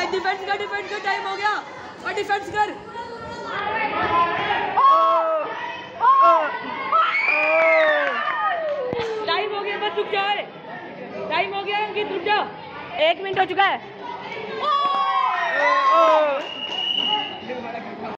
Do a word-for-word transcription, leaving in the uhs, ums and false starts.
Defence कर, defence कर, time हो गया और डिफेंस कर। टाइम हो गया, बस रुक जाए, टाइम हो गया अंकित, रुक जा, एक मिनट हो चुका है।